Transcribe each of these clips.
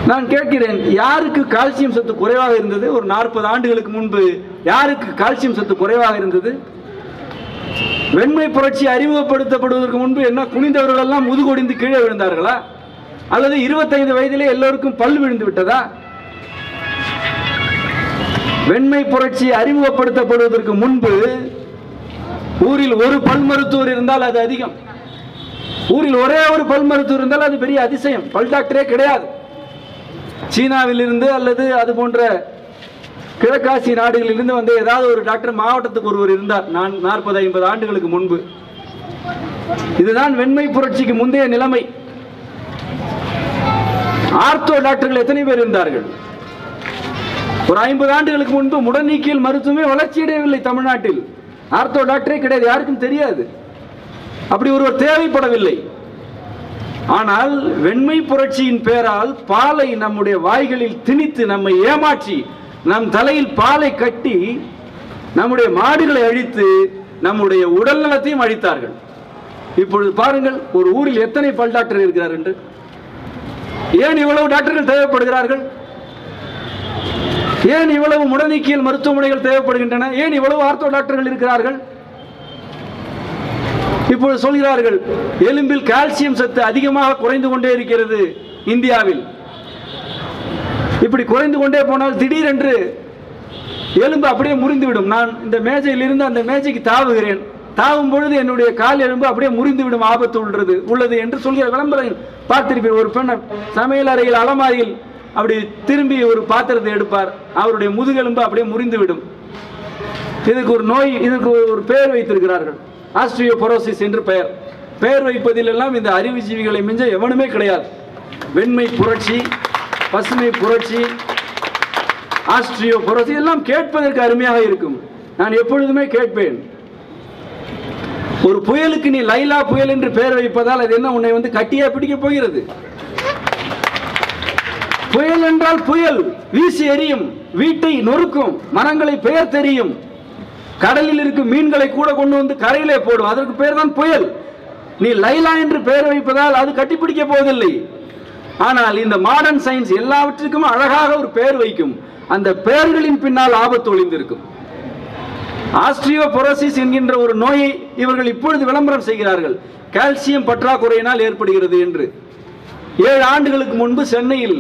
நான் கேட்கிறேன், யாருக்கு கால்சியம் சத்து குறைவாக இருந்தது? ஒரு 40 ஆண்டுகளுக்கு முன்பு யாருக்கு கால்சியம் சத்து குறைவாக இருந்தது? வெண்மை புரட்சி அறிமுகப்படுத்தப்படுவதற்கு முன்பு என்ன குனிந்தவர்கள் எல்லாம் முதுகொடிந்து கீழே விழுந்தார்களா? அல்லது 25 வயதிலே எல்லோருக்கும் பல் விழுந்து விட்டதா? வெண்மை புரட்சி அறிமுகப்படுத்தப்படுவதற்கு முன்பு ஊரில் ஒரு பல் மருத்துவர் இருந்தால் அது அதிகம். ஊரில் ஒரே ஒரு பல் மருத்துவர் இருந்தால் அது பெரிய அதிசயம். பல் டாக்டரே கிடையாது. சீனாவில் இருந்து அல்லது அது போன்ற கிழக்காசிய நாடுகளில் இருந்து வந்து ஏதாவது ஒரு டாக்டர் மாவட்டத்துக்கு ஒருவர் இருந்தார். நான் 40-50 ஆண்டுகளுக்கு முன்பு. இதுதான் வெண்மை புரட்சிக்கு முந்தைய நிலைமை. ஆர்த்தோ டாக்டர்கள் எத்தனை பேர் இருந்தார்கள்? ஒரு 50 ஆண்டுகளுக்கு முன்பு முடநீக்கியல் மருத்துவமே வளர்ச்சியடையவில்லை தமிழ்நாட்டில். ஆர்த்தோ டாக்டரே கிடையாது, யாருக்கும் தெரியாது. அப்படி ஒருவர் தேவைப்படவில்லை. ஆனால் வெண்மை புரட்சியின் பெயரால் பாலை நம்முடைய வாய்களில் திணித்து நம்மை ஏமாற்றி நம் தலையில் பாலை கட்டி நம்முடைய மாடுகளை அழித்து நம்முடைய உடல் நலத்தையும் அழித்தார்கள். இப்பொழுது பாருங்கள், ஒரு ஊரில் எத்தனை பல் டாக்டர் இருக்கிறார் என்று. ஏன் இவ்வளவு டாக்டர்கள் தேவைப்படுகிறார்கள்? ஏன் இவ்வளவு முடநீக்கியல் மருத்துவமனைகள் தேவைப்படுகின்றன? ஏன் இவ்வளவு ஆர்த்தோ டாக்டர்கள் இருக்கிறார்கள்? இப்பொழுது சொல்கிறார்கள், எலும்பில் கால்சியம் சத்து அதிகமாக குறைந்து கொண்டே இருக்கிறது இந்தியாவில். இப்படி குறைந்து கொண்டே போனால் திடீரென்று எலும்பு அப்படியே முறிந்துவிடும். நான் இந்த மேஜையில் இருந்து அந்த மேஜைக்கு தாவுகிறேன். தாவும் பொழுது என்னுடைய கால் எலும்பு அப்படியே முறிந்துவிடும், ஆபத்து உள்ளது என்று சொல்கிற விளம்பரம் பார்த்திருப்பேன். ஒரு பெண் சமையல் அறையில் அலமாரியில் அப்படி திரும்பி ஒரு பாத்திரத்தை எடுப்பார், அவருடைய முதுகெலும்பு அப்படியே முறிந்துவிடும். இதுக்கு ஒரு நோய், இதுக்கு ஒரு பெயர் வைத்திருக்கிறார்கள், ஆஸ்ட்ரியோபோரோசிஸ் என்று பெயர். பெயர் வைப்பதில் எல்லாம் இந்த அறிவுஜீவிகளை மிஞ்ச எவனுமே கிடையாது. வெண்மை புரட்சி, பசுமை புரட்சி, ஆஸ்ட்ரியோபோரோசிஸ் எல்லாம் கேட்பதற்கு அருமையாக இருக்கும். நான் எப்பொழுதுமே கேட்பேன், ஒரு புயலுக்கு நீ லைலா புயல் என்று பெயர் வைப்பதால் அது என்ன உன்னை வந்து கட்டியா பிடிக்க போகிறது? புயல் என்றால் புயல் வீசி எறியும், வீட்டை நொறுக்கும், மரங்களை பெயர் தெரியும், கடலில் இருக்கும் மீன்களை கூட கொண்டு வந்து கரையிலே போடும். அதற்கு பெயர் தான் புயல். நீ லைலா என்று பெயர் வைப்பதால் அது கட்டிப்பிடிக்க போவதில்லை. ஆனால் இந்த மாடர்ன் சயின்ஸ் எல்லாவற்றுக்கும் அழகாக ஒரு பெயர் வைக்கும். அந்த பெயர்களின் பின்னால் ஆபத்து ஒளிந்திருக்கும். ஆஸ்ட்ரியோபோரோசிஸ் என்கின்ற ஒரு நோயை இவர்கள் இப்பொழுது விளம்பரம் செய்கிறார்கள், கால்சியம் பற்றாக்குறையினால் ஏற்படுகிறது என்று. 7 ஆண்டுகளுக்கு முன்பு சென்னையில்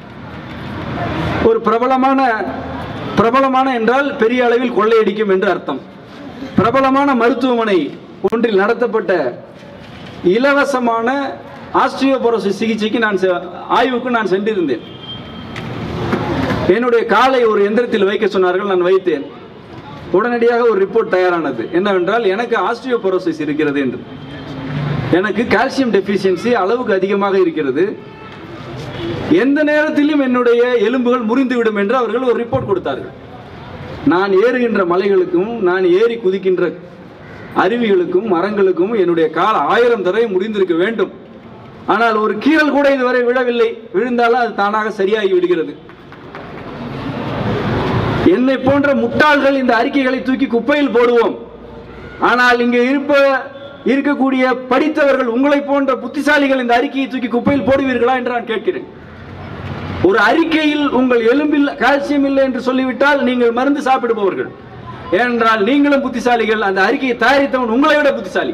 ஒரு பிரபலமான என்றால் பெரிய அளவில் கொள்ளையடிக்கும் என்று அர்த்தம், பிரபலமான மருத்துவமனை ஒன்றில் நடத்தப்பட்ட இலவசமான ஆஸ்ட்ரியோபோரோசிஸ் சிகிச்சைக்கு ஆய்வுக்கு நான் சென்றிருந்தேன். என்னுடைய காலை ஒரு எந்திரத்தில் வைக்க சொன்னார்கள், நான் வைத்தேன். உடனடியாக ஒரு ரிப்போர்ட் தயாரானது. என்னவென்றால், எனக்கு ஆஸ்ட்ரியோபோரோசிஸ் இருக்கிறது என்று, எனக்கு கால்சியம் டெஃபிஷியன்சி அளவுக்கு அதிகமாக இருக்கிறது, எந்த நேரத்திலும் என்னுடைய எலும்புகள் முறிந்துவிடும் என்று அவர்கள் ஒரு ரிப்போர்ட் கொடுத்தார்கள். நான் ஏறுகின்ற மலைகளுக்கும் நான் ஏறி குதிக்கின்ற அருவிகளுக்கும் மரங்களுக்கும் என்னுடைய கால் 1000 தடவை முறிந்திருக்க வேண்டும். ஆனால் ஒரு கீறல் கூட இதுவரை விழவில்லை. விழுந்தாலும் அது தானாக சரியாகி விடுகிறது. என்னை போன்ற முட்டாள்கள் இந்த அறிக்கைகளை தூக்கி குப்பையில் போடுவோம். ஆனால் இங்கே இருக்கக்கூடிய படித்தவர்கள், உங்களை போன்ற புத்திசாலிகள் இந்த அறிக்கையை தூக்கி குப்பையில் போடுவீர்களா என்று நான் கேட்கிறேன். ஒரு அறிக்கையில் உங்கள் எலும்பில் கால்சியம் இல்லை என்று சொல்லிவிட்டால் நீங்கள் மருந்து சாப்பிடுபவர்கள். ஏனென்றால் நீங்களும் புத்திசாலிகள், அந்த அறிக்கையை தயாரித்தவன் உங்களை விட புத்திசாலி.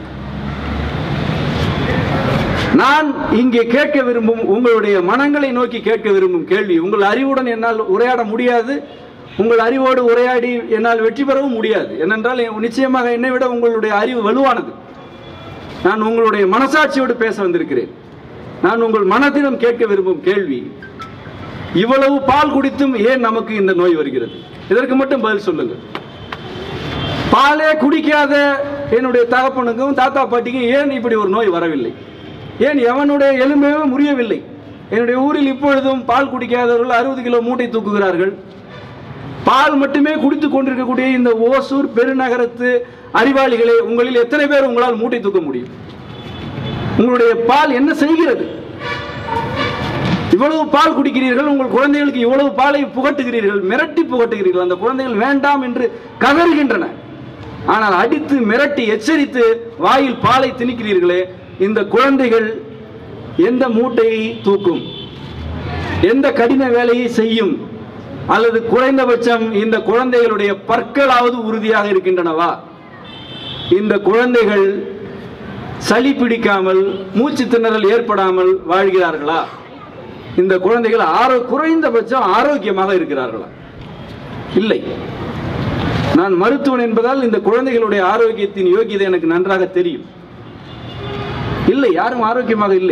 நான் இங்கே கேட்க விரும்பும், உங்களுடைய மனங்களை நோக்கி கேட்க விரும்பும் கேள்வி, உங்கள் அறிவுடன் என்னால் உரையாட முடியாது, உங்கள் அறிவோடு உரையாடி என்னால் வெற்றி பெறவும் முடியாது. ஏனென்றால் நிச்சயமாக என்னை விட உங்களுடைய அறிவு வலுவானது. நான் உங்களுடைய மனசாட்சியோடு பேச வந்திருக்கிறேன். நான் உங்கள் மனதிடம் கேட்க விரும்பும் கேள்வி, இவ்வளவு பால் குடித்தும் ஏன் நமக்கு இந்த நோய் வருகிறது? இதற்கு மட்டும் பதில் சொல்லுங்கள். பாலே குடிக்காத என்னுடைய தகப்பனுக்கும் தாத்தா பாட்டிக்கும் ஏன் இப்படி ஒரு நோய் வரவில்லை? ஏன் எவனுடைய எலும்பே முறியவில்லை? என்னுடைய ஊரில் இப்பொழுதும் பால் குடிக்காதவர்கள் 60 கிலோ மூட்டை தூக்குகிறார்கள். பால் மட்டுமே குடித்துக் கொண்டிருக்கக்கூடிய இந்த ஓசூர் பெருநகரத்து அறிவாளிகளே, உங்களில் எத்தனை பேர் உங்களால் மூட்டை தூக்க முடியும்? உங்களுடைய பால் என்ன செய்கிறது? இவ்வளவு பால் குடிக்கிறீர்கள், உங்கள் குழந்தைகளுக்கு இவ்வளவு பாலை புகட்டுகிறீர்கள், மிரட்டி புகட்டுகிறீர்கள். அந்த குழந்தைகள் வேண்டாம் என்று கதறுகின்றன. ஆனால் அடித்து மிரட்டி எச்சரித்து வாயில் பாலை திணிக்கிறீர்களே, இந்த குழந்தைகள் எந்த மூட்டையை தூக்கும்? எந்த கடின வேலையை செய்யும், அல்லது குறைந்தபட்சம் இந்த குழந்தைகளுடைய பற்களாவது உறுதியாக இருக்கின்றனவா? இந்த குழந்தைகள் சளி பிடிக்காமல் மூச்சு திணறல் ஏற்படாமல் வாழ்கிறார்களா? இந்த குழந்தைகள் குறைந்தபட்சம் ஆரோக்கியமாக இருக்கிறார்களா? இல்லை. நான் மருத்துவன் என்பதால் இந்த குழந்தைகளுடைய ஆரோக்கியத்தின் யோகியதை எனக்கு நன்றாக தெரியும். இல்லை, யாரும் ஆரோக்கியமாக இல்லை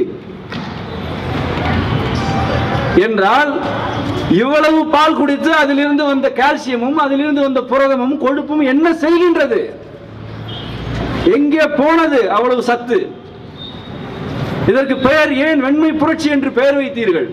என்றால் இவ்வளவு பால் குடித்து அதிலிருந்து வந்த கால்சியமும் அதிலிருந்து வந்த புரதமும் கொழுப்பும் என்ன செய்கின்றது? எங்கே போனது அவ்வளவு சத்து? இதற்கு பெயர் ஏன் வெண்மை புரட்சி என்று பெயர் வைத்தீர்கள்?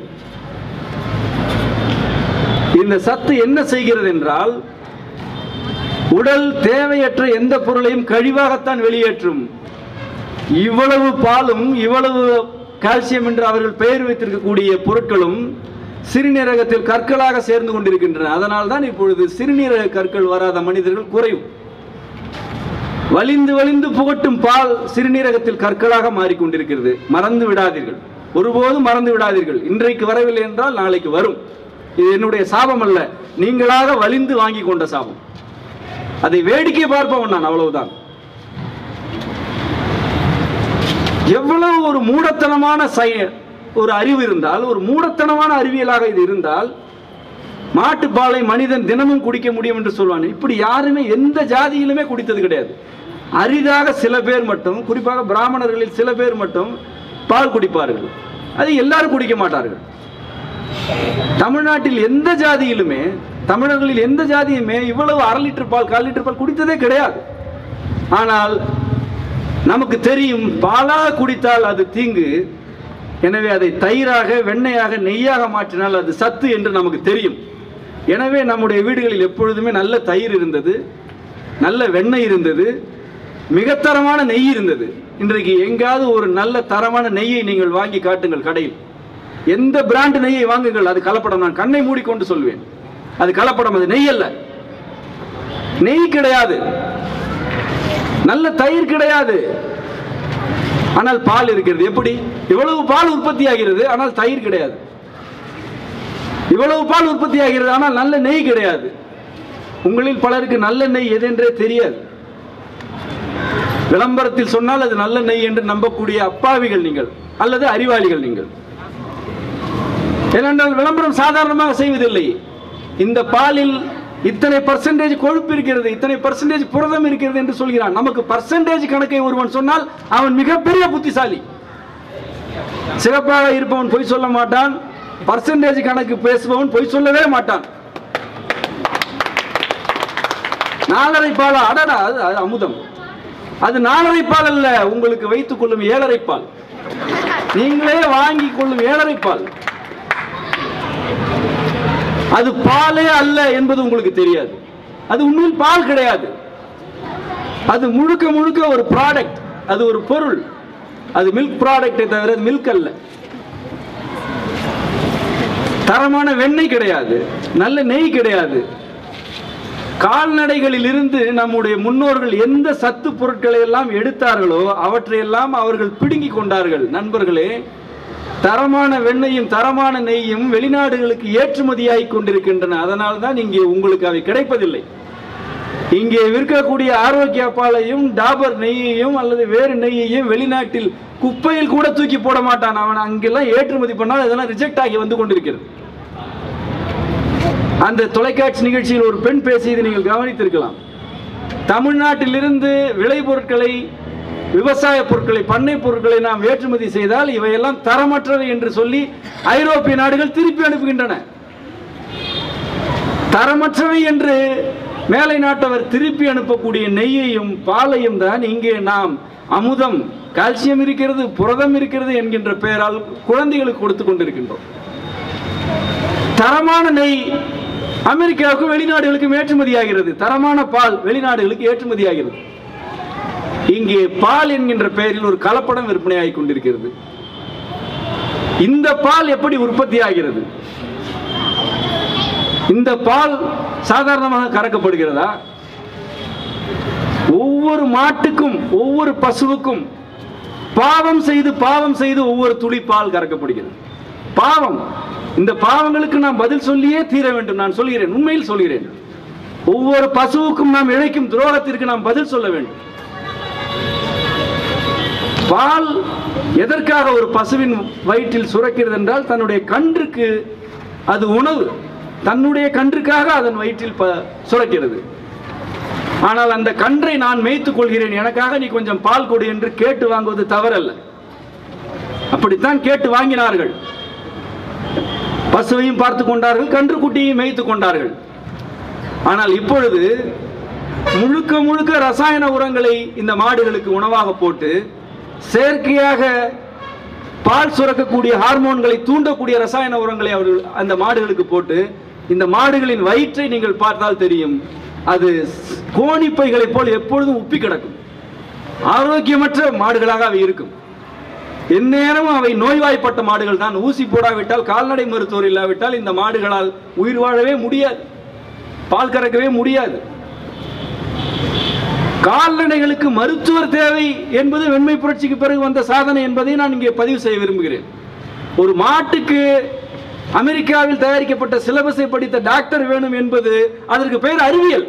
இந்த சத்து என்ன செய்கிறது என்றால், உடல் தேவையற்ற எந்த பொருளையும் கழிவாகத்தான் வெளியேற்றும். இவ்வளவு பாலும் இவ்வளவு கால்சியம் என்று அவர்கள் பெயர் வைத்திருக்கக்கூடிய பொருட்களும் சிறுநீரகத்தில் கற்களாக சேர்ந்து கொண்டிருக்கின்றன. அதனால் தான் இப்பொழுது சிறுநீரக கற்கள் வராத மனிதர்கள் குறைவு. வலிந்து வலிந்து புகட்டும் பால் சிறுநீரகத்தில் கற்களாக மாறிக்கொண்டிருக்கிறது. மறந்து விடாதீர்கள், ஒருபோதும் மறந்து விடாதீர்கள். இன்றைக்கு வரவில்லை என்றால் நாளைக்கு வரும். இது என்னுடைய சாபம் அல்ல, நீங்களாக வலிந்து வாங்கி கொண்ட சாபம். அதை வேடிக்கை பார்ப்பவன் நான், அவ்வளவுதான். எவ்வளவு ஒரு மூடத்தனமான ஒரு அறிவு இருந்தால், ஒரு மூடத்தனமான அறிவியலாக இது இருந்தால், மாட்டுப்பாலை மனிதன் தினமும் குடிக்க முடியும் என்று சொல்வான். இப்படி யாருமே எந்த ஜாதியிலுமே குடித்தது கிடையாது. அரிதாக சில பேர் மட்டும், குறிப்பாக பிராமணர்களில் சில பேர் மட்டும் பால் குடிப்பார்கள். அது எல்லாரும் குடிக்க மாட்டார்கள். தமிழ்நாட்டில் எந்த ஜாதியிலுமே, தமிழர்களில் எந்த ஜாதியுமே இவ்வளவு 1/2 லிட்டர் பால் 1/4 லிட்டர் பால் குடித்ததே கிடையாது. ஆனால் நமக்கு தெரியும், பாலாக குடித்தால் அது தீங்கு, எனவே அதை தயிராக, வெண்ணையாக, நெய்யாக மாற்றினால் அது சத்து என்று நமக்கு தெரியும். எனவே நம்முடைய வீடுகளில் எப்பொழுதுமே நல்ல தயிர் இருந்தது, நல்ல வெண்ணெய் இருந்தது, மிகத்தரமான நெய் இருந்தது. இன்றைக்கு எங்காவது ஒரு நல்ல தரமான நெய்யை நீங்கள் வாங்கி காட்டுங்கள் கடையில். எந்த பிராண்ட் நெய்யை வாங்குங்கள், அது கலப்படம். நான் கண்ணை மூடிக்கொண்டு சொல்வேன், அது கலப்படம், அது நெய் அல்ல. நெய் கிடையாது, நல்ல தயிர் கிடையாது, ஆனால் பால் இருக்கிறது. எப்படி? இவ்வளவு பால் உற்பத்தி ஆகிறது, ஆனால் தயிர் கிடையாது. இவ்வளவு பால் உற்பத்தி ஆகிறது, ஆனால் நல்ல நெய் கிடையாது. உங்களில் பலருக்கு நல்ல நெய் எதென்றே தெரியாது. விளம்பரத்தில் சொன்னால் அது நல்ல நெய் என்று நம்பக்கூடிய அப்பாவிகள் நீங்கள், அல்லது அறிவாளிகள் நீங்கள். ஏனென்றால் விளம்பரம் சாதாரணமாக செய்வதில்லை. இந்த பாலில் இத்தனை % கொழுப்பு இருக்கிறது, இத்தனை % புரதம் இருக்கிறது என்று சொல்கிறான். நமக்கு % கணக்கை ஒருவன் சொன்னால் அவன் மிகப்பெரிய புத்திசாலி. சிறப்பாக இருப்பவன் பொய் சொல்ல மாட்டான், % கணக்கு பேசுபவன் பொய் சொல்லவே மாட்டான். 4.5 பால், அடடா, அது அமுதம். அது 4.5 பால் அல்ல, உங்களுக்கு வைத்துக் கொள்ளும் 7.5 பால், நீங்களே வாங்கி கொள்ளும் 7.5 பால். அது பாலே அல்ல என்பது உங்களுக்கு தெரியாது. அது உண்மையில் பால் கிடையாது. அது முழுக்க முழுக்க ஒரு ப்ராடக்ட், அது ஒரு பொருள். அது மில்க் ப்ராடக்டை தவிர மில்க் அல்ல. தரமான வெண்ணெய் கிடையாது, நல்ல நெய் கிடையாது. கால்நடைகளில் இருந்து நம்முடைய முன்னோர்கள் எந்த சத்து பொருட்களை எல்லாம் எடுத்தார்களோ அவற்றையெல்லாம் அவர்கள் பிடுங்கிக் கொண்டார்கள். நண்பர்களே, தரமான வெண்ணையும் தரமான நெய்யும் வெளிநாடுகளுக்கு ஏற்றுமதியாகி கொண்டிருக்கின்றன. அதனால் தான் இங்கே உங்களுக்கு அவை கிடைப்பதில்லை. இங்கே விற்கக்கூடிய ஆரோக்கிய பாலையும் டாபர் நெய்யையும் அல்லது வேறு நெய்யையும் வெளிநாட்டில் குப்பையில் கூட தூக்கி போட மாட்டான். அவன் அங்கெல்லாம் ஏற்றுமதி பண்ணால் அதெல்லாம் ரிஜெக்ட் ஆகி வந்து கொண்டிருக்கிறது. அந்த தொலைக்காட்சி நிகழ்ச்சியில் ஒரு பெண் பேசியதை நீங்கள் கவனித்திருக்கலாம். தமிழ்நாட்டிலிருந்து விளைபொருட்களை, விவசாய பொருட்களை, பண்ணை பொருட்களை நாம் ஏற்றுமதி செய்தால் இவையெல்லாம் தரமற்றவை என்று சொல்லி ஐரோப்பிய நாடுகள் திருப்பி அனுப்புகின்றன. தரமற்றவை என்று மேலை நாட்டவர் திருப்பி அனுப்பக்கூடிய நெய்யையும் பாலையும் தான் இங்கே நாம் அமுதம், கால்சியம் இருக்கிறது, புரதம் இருக்கிறது என்கின்ற பெயரால் குழந்தைகளுக்கு கொடுத்து கொண்டிருக்கின்றோம். தரமான நெய் அமெரிக்காவுக்கும் வெளிநாடுகளுக்கும் ஏற்றுமதியாகிறது, தரமான பால் வெளிநாடுகளுக்கு ஏற்றுமதியாகிறது. இங்கே பால் என்கின்ற பெயரில் ஒரு கலப்படம் விற்பனையாகி கொண்டிருக்கிறது. இந்த பால் எப்படி உற்பத்தி ஆகிறது? இந்த பால் சாதாரணமாக கறக்கப்படுகிறதா? ஒவ்வொரு மாட்டுக்கும், ஒவ்வொரு பசுவுக்கும் பாவம் செய்து ஒவ்வொரு துளி பால் கறக்கப்படுகிறது. பாவம். இந்த பாவங்களுக்கு நாம் பதில் சொல்லியே தீர வேண்டும். நான் சொல்கிறேன், உண்மையில் சொல்கிறேன். ஒவ்வொரு பசுவுக்கும் நாம் இழைக்கும் துரோகத்திற்கு நாம் பதில் சொல்ல வேண்டும். பால் எதற்காக ஒரு பசுவின் வயிற்றில் சுரக்கிறது என்றால், தன்னுடைய கன்றுக்கு அது உணவு. தன்னுடைய கன்றுக்காக அதன் வயிற்றில் சுரக்கிறது. ஆனால் அந்த கன்றை நான் மேய்த்துக் கொள்கிறேன், எனக்காக நீ கொஞ்சம் பால் கொடு என்று கேட்டு வாங்குவது தவறல்ல. அப்படித்தான் கேட்டு வாங்கினார்கள். பசுவையும் பார்த்து கொண்டார்கள், கன்று குட்டியையும் மேய்த்துக் கொண்டார்கள். ஆனால் இப்பொழுது முழுக்க முழுக்க ரசாயன உரங்களை இந்த மாடுகளுக்கு உணவாக போட்டு, செயற்கையாக பால் சுரக்கக்கூடிய ஹார்மோன்களை தூண்டக்கூடிய ரசாயன உரங்களை அவர்கள் அந்த மாடுகளுக்கு போட்டு, இந்த மாடுகளின் வயிற்றை நீங்கள் பார்த்தால் தெரியும், அது கோணிப்பைகளை போல் எப்பொழுதும் உப்பி கிடக்கும். ஆரோக்கியமற்ற மாடுகளாக அவை இருக்கும். எந்நேரமும் அவை நோய்வாய்ப்பட்ட மாடுகள் தான். ஊசி போடாவிட்டால், கால்நடை மருத்துவர் இல்லாவிட்டால் இந்த மாடுகளால் உயிர் வாழவே முடியாது, பால் கறக்கவே முடியாது. கால்நடைகளுக்கு மருத்துவர் தேவை என்பது வெண்மை புரட்சிக்கு பிறகு வந்த சாதனை என்பதை நான் இங்கே பதிவு செய்ய விரும்புகிறேன். ஒரு மாட்டுக்கு அமெரிக்காவில் தயாரிக்கப்பட்ட சிலபஸை படித்த டாக்டர் வேணும் என்பது அதற்கு பெயர் அறிவியல்.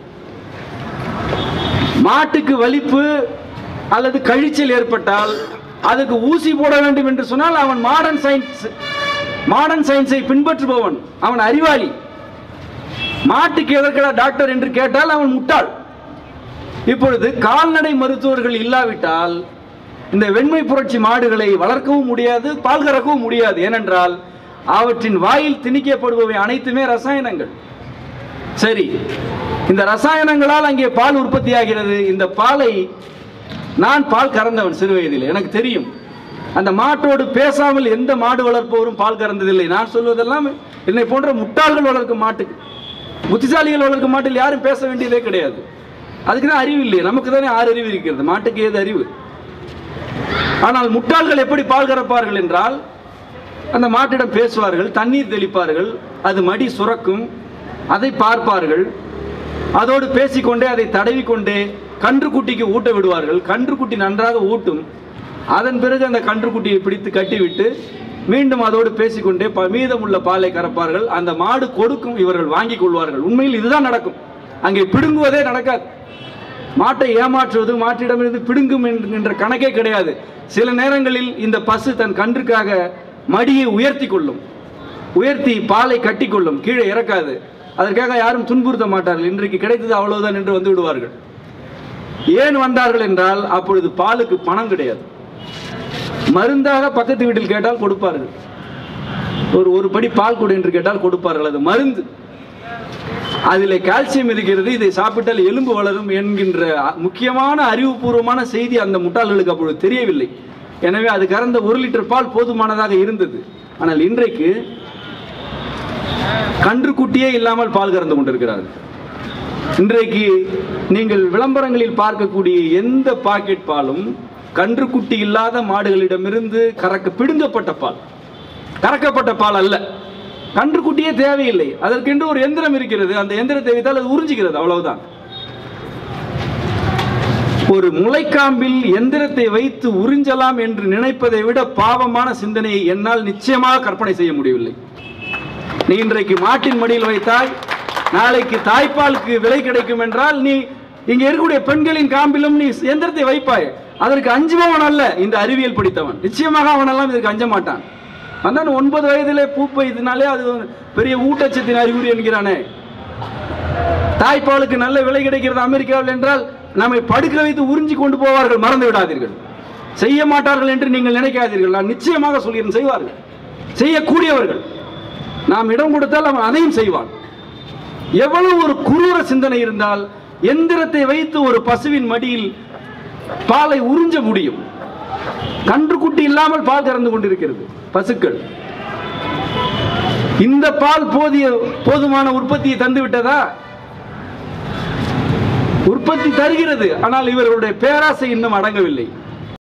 மாட்டுக்கு வலிப்பு அல்லது கழிச்சல் ஏற்பட்டால் அதுக்கு ஊசி போட வேண்டும் என்று சொன்னால் அவன் மாடர்ன் சயின்ஸை பின்பற்றுபவன், அவன் அறிவாளி. மாட்டுக்கு எதற்கடா டாக்டர் என்று கேட்டால் அவன் முட்டாள். இப்பொழுது கால்நடை மருத்துவர்கள் இல்லாவிட்டால் இந்த வெண்மை புரட்சி மாடுகளை வளர்க்கவும் முடியாது, பால் கறக்கவும் முடியாது. ஏனென்றால் அவற்றின் வாயில் திணிக்கப்படுபவை அனைத்துமே ரசாயனங்கள். சரி, இந்த ரசாயனங்களால் அங்கே பால் உற்பத்தி ஆகிறது. இந்த பாலை நான் பால் கறந்தவன் சிறு வயதில், எனக்கு தெரியும். அந்த மாட்டோடு பேசாமல் எந்த மாடு வளர்ப்பவரும் பால் கறந்ததில்லை. நான் சொல்வதெல்லாம் என்னை போன்ற முட்டாள்கள் வளர்க்கும் மாட்டுக்கு. புத்திசாலிகள் வளர்க்கும் மாட்டில் யாரும் பேச வேண்டியதே கிடையாது. அதுக்கு தான் அறிவு இல்லை, நமக்கு தானே 6 அறிவு இருக்கிறது, மாட்டுக்கு ஏது அறிவு? ஆனால் முட்டாள்கள் எப்படி பால் கறப்பார்கள் என்றால், அந்த மாட்டிடம் பேசுவார்கள், தண்ணீர் தெளிப்பார்கள், அது மடி சுரக்கும், அதை பார்ப்பார்கள், அதோடு பேசிக்கொண்டே அதை தடவிக்கொண்டே கன்றுக்குட்டிக்கு ஊட்ட விடுவார்கள். கன்றுக்குட்டி நன்றாக ஊட்டும். அதன் பிறகு அந்த கன்றுக்குட்டியை பிடித்து கட்டிவிட்டு மீண்டும் அதோடு பேசிக்கொண்டே மீதமுள்ள பாலை கறப்பார்கள். அந்த மாடு கொடுக்கும், இவர்கள் வாங்கி கொள்வார்கள். உண்மையில் இதுதான் நடக்கும், அங்கே பிடுங்குவதே நடக்காது. மாட்டை ஏமாற்றுவது, மாட்டிடமிருந்து பிடுங்கும் என்ற கணக்கே கிடையாது. சில நேரங்களில் இந்த பசு தன் கன்றுக்காக மடியை உயர்த்தி கொள்ளும், உயர்த்தி பாலை கட்டி கொள்ளும், கீழே இறக்காது. அதற்காக யாரும் துன்புறுத்த மாட்டார்கள். இன்றைக்கு கிடைத்தது அவ்வளவுதான் என்று வந்து விடுவார்கள். ஏன் வந்தார்கள் என்றால், அப்பொழுது பாலுக்கு பணம் கிடையாது. மருந்தாக பக்கத்து வீட்டில் கேட்டால் கொடுப்பார்கள். ஒரு படி பால் கொடு என்று கேட்டால் கொடுப்பார்கள். அது மருந்து, அதில் கால்சியம் இருக்கிறது, இதை சாப்பிட்டால் எலும்பு வளரும் என்கின்ற முக்கியமான அறிவுபூர்வமான செய்தி அந்த முட்டாள்களுக்கு அப்பொழுது தெரியவில்லை. எனவே அது கறந்த 1 லிட்டர் பால் போதுமானதாக இருந்தது. ஆனால் இன்றைக்கு கன்றுக்குட்டியே இல்லாமல் பால் கறந்து கொண்டிருக்கிறார்கள். இன்றைக்கு நீங்கள் விளம்பரங்களில் பார்க்கக்கூடிய எந்த பாக்கெட் பாலும் கன்றுக்குட்டி இல்லாத மாடுகளிடமிருந்து பிடுங்கப்பட்ட பால், கறக்கப்பட்ட பால் அல்ல. கன்றுக்குட்டியே தேவையில்லை, அதற்கென்று ஒரு எந்திரம் இருக்கிறது. அந்த எந்திரத்தை வைத்தால் அது உறிஞ்சுகிறது, அவ்வளவுதான். ஒரு முளைக்காம்பில் எந்திரத்தை வைத்து உறிஞ்சலாம் என்று நினைப்பதை விட பாவமான சிந்தனையை என்னால் நிச்சயமாக கற்பனை செய்ய முடியவில்லை. நீ இன்றைக்கு மாட்டின் மடியில் வைத்தால் நாளைக்கு தாய்ப்பாலுக்கு விலை கிடைக்கும் என்றால், நீ இங்க இருக்கக்கூடிய பெண்களின் காம்பிலும் நீ எந்திரத்தை வைப்பாய். அதற்கு அஞ்சுபவன் அல்ல இந்த அறிவியல் படித்தவன். நிச்சயமாக அவனெல்லாம் இதற்கு அஞ்ச மாட்டான். அதான் 9 வயதிலே பூப்பை இதனாலே அது பெரிய ஊட்டச்சத்தின் அறிகுறி என்கிறானே. தாய்ப்பாலுக்கு நல்ல விலை கிடைக்கிறது அமெரிக்காவில் என்றால் நம்மை படுக்க வைத்து உறிஞ்சி கொண்டு போவார்கள். மறந்து விடாதீர்கள். செய்ய மாட்டார்கள் என்று நீங்கள் நினைக்காதீர்கள். நான் நிச்சயமாக சொல்கிறேன், செய்வார்கள். செய்யக்கூடியவர்கள். நாம் இடம் கொடுத்தால் அவன் அதையும் செய்வான். எவ்வளவு ஒரு குரூர சிந்தனை இருந்தால் எந்திரத்தை வைத்து ஒரு பசுவின் மடியில் பாலை உறிஞ்ச முடியும்? கன்றுக்குட்டி இல்லாமல் பால் கறந்து கொண்டிருக்கிறது பசுக்கள். இந்த பால் போதுமான உற்பத்தியை தந்து விட்டதா? உற்பத்தி தருகிறது, ஆனால் இவர்களுடைய பேராசை இன்னும் அடங்கவில்லை.